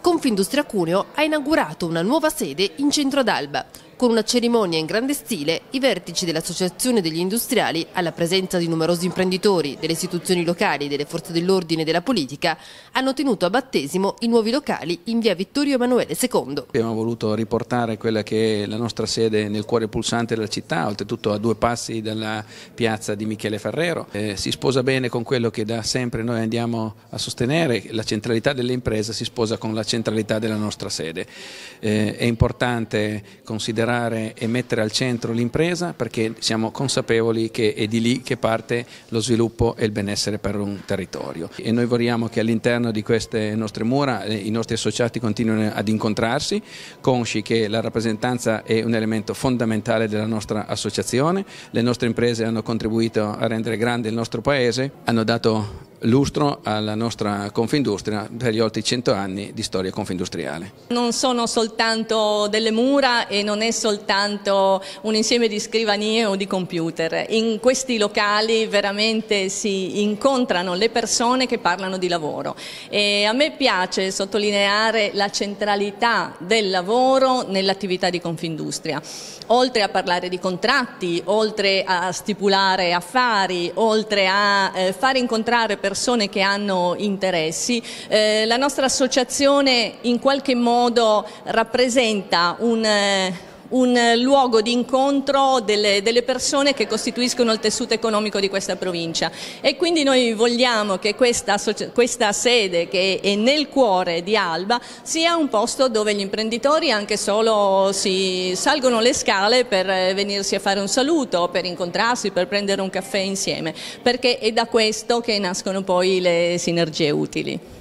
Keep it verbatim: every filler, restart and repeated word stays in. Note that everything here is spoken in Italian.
Confindustria Cuneo ha inaugurato una nuova sede in centro ad Alba. Con una cerimonia in grande stile, i vertici dell'Associazione degli Industriali, alla presenza di numerosi imprenditori, delle istituzioni locali, delle forze dell'ordine e della politica, hanno tenuto a battesimo i nuovi locali in via Vittorio Emanuele secondo. Abbiamo voluto riportare quella che è la nostra sede nel cuore pulsante della città, oltretutto a due passi dalla piazza di Michele Ferrero. Eh, si sposa bene con quello che da sempre noi andiamo a sostenere, la centralità delle imprese si sposa con la centralità della nostra sede. Eh, è importante considerare e mettere al centro l'impresa perché siamo consapevoli che è di lì che parte lo sviluppo e il benessere per un territorio. E noi vogliamo che all'interno di queste nostre mura i nostri associati continuino ad incontrarsi, consci che la rappresentanza è un elemento fondamentale della nostra associazione. Le nostre imprese hanno contribuito a rendere grande il nostro paese, hanno dato lustro alla nostra Confindustria per gli oltre cento anni di storia confindustriale. Non sono soltanto delle mura e non è soltanto un insieme di scrivanie o di computer. In questi locali veramente si incontrano le persone che parlano di lavoro e a me piace sottolineare la centralità del lavoro nell'attività di Confindustria. Oltre a parlare di contratti, oltre a stipulare affari, oltre a eh, far incontrare persone persone che hanno interessi, eh, la nostra associazione in qualche modo rappresenta un, eh, un luogo di incontro delle, delle persone che costituiscono il tessuto economico di questa provincia e quindi noi vogliamo che questa, questa sede che è nel cuore di Alba sia un posto dove gli imprenditori anche solo si salgono le scale per venirsi a fare un saluto, per incontrarsi, per prendere un caffè insieme, perché è da questo che nascono poi le sinergie utili.